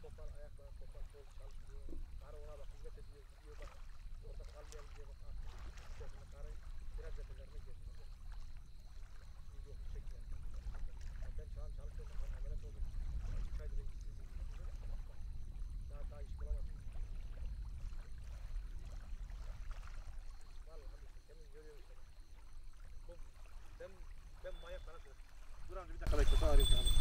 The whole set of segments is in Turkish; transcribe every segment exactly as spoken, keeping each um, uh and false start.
topal ayaklar, topal kol çalışıyor. Karı ona bak hizmet ediyor, gidiyor bak. Orada kalmayalım diye bak artık. Sesini karı biraz tepelerine getiriyor. Biz yok çekmeyelim. Ben şu an çalışıyorum. Ben ameliyat oldum. üç aydır ben gittim. Daha daha iş bulamadım. Vallahi abi kendin görüyorsun sana. Bu, ben, ben manyak bana söyle. Dur amca bir dakika bekle. Sana arayayım abi.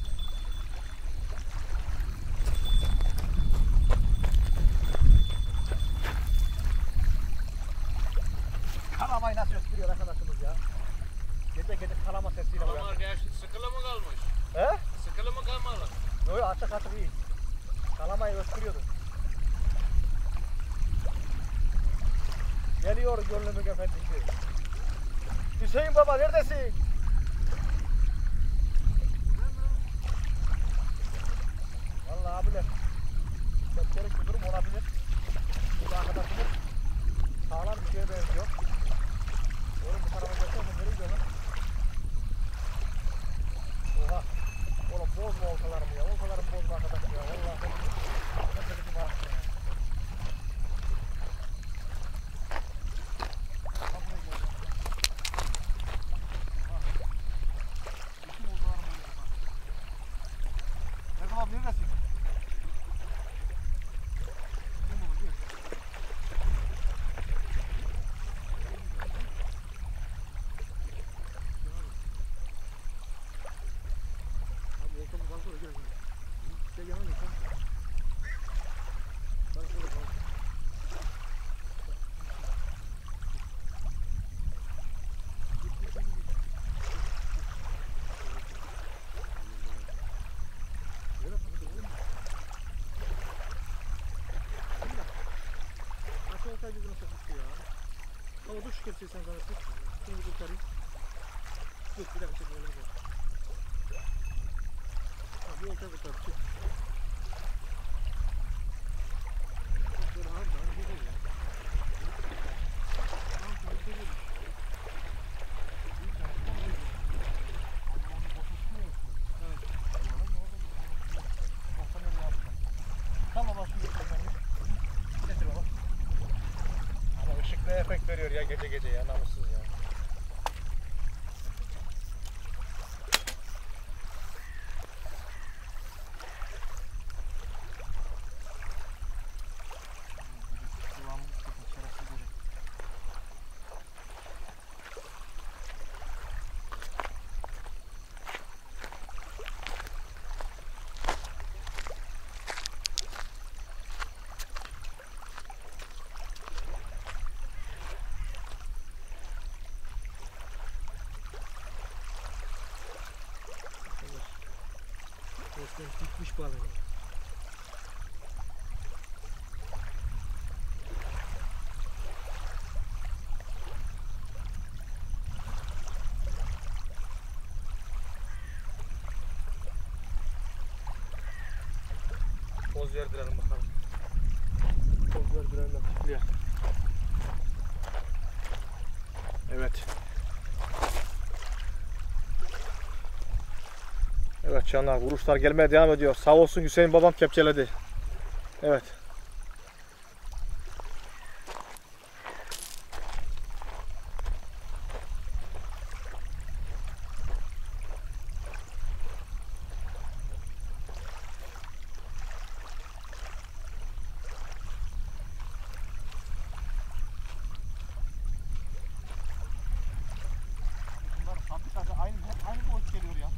Kalamayı nasıl öttürüyor arkadaşımız ya? Gece gece kalama sesiyle uyandı. Kalama gerçi sıkılı mı kalmış? He? Sıkılı mı kalmalı? Yok açık açık iyi. Kalamayı öttürüyordu. Geliyor gönlümün efendisi. Hüseyin baba neredesin? Vallahi abiler. Beklerik bir durum olabilir. Bu arkadaşımız sağlam bir şeye benziyor. Oğlum bu tarafa gelsene sen nereye gidiyorsun lan? Oha. Oğlum bozma oltalarımı ya. Oltalarımı bozma arkadaş ya. Vallahi ben ne dedim ha. Abi neredesin? Abi ortamı balkona gel. Gel yana gel. Balkona gel. Oltayı yüzüne sokmuştu ya. Ama dur şu kepçeyi sen bana tut. Şunu bir kurtarayım. Dur bir dakika çekme elimizden. Ha bu oltayı kurtar. Çık. Bak böyle ağır da ağır değil ya. Ağır da ağır değil. Evet. Tamam bak şu götürmemiz. Getir baba. Işık ne efekt veriyor ya gece gece ya namussuz ya. Gitmiş balığı. Poz verdirelim bakalım. Poz verdirelim bakalım. Evet. Evet canlar vuruşlar gelmeye devam ediyor. Sağ olsun Hüseyin babam kepçeledi. Evet. Bunlar fabrikada aynı hep aynı boyut geliyor ya.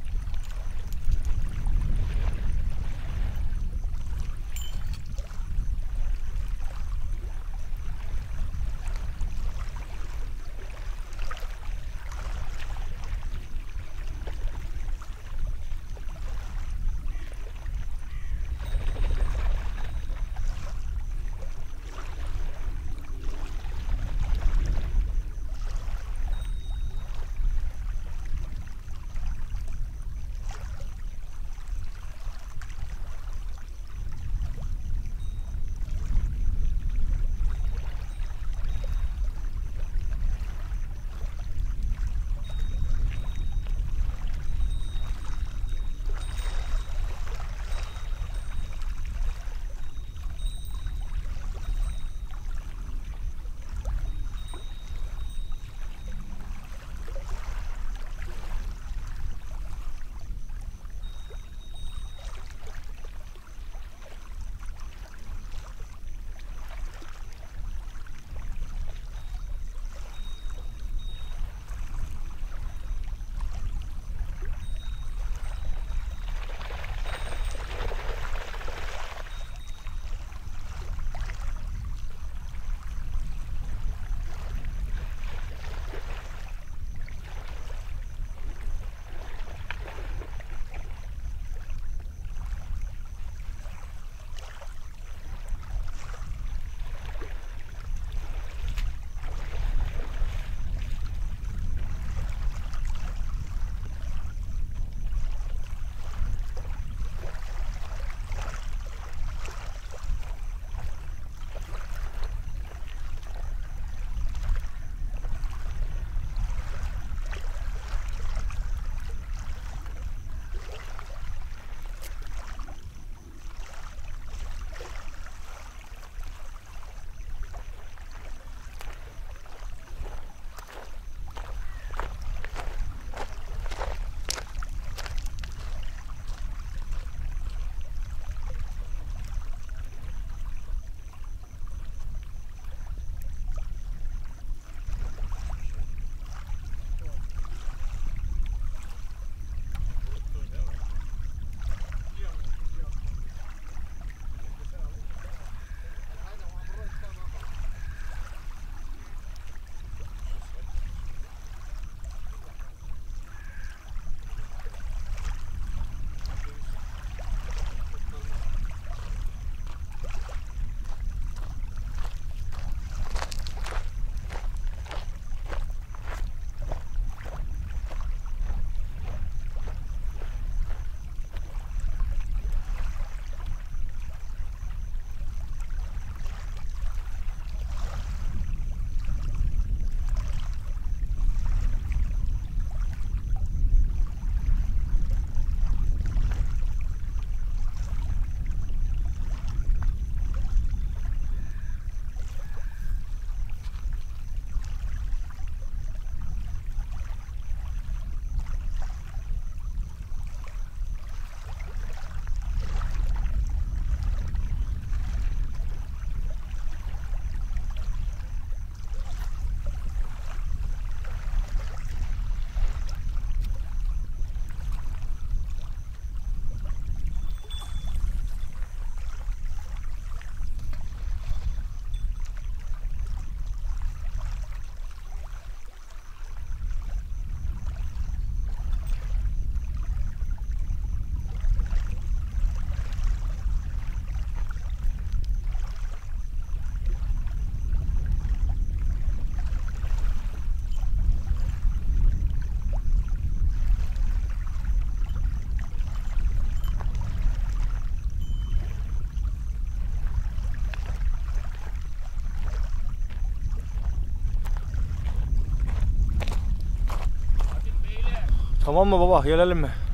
Tamam mı baba, gelelim mi?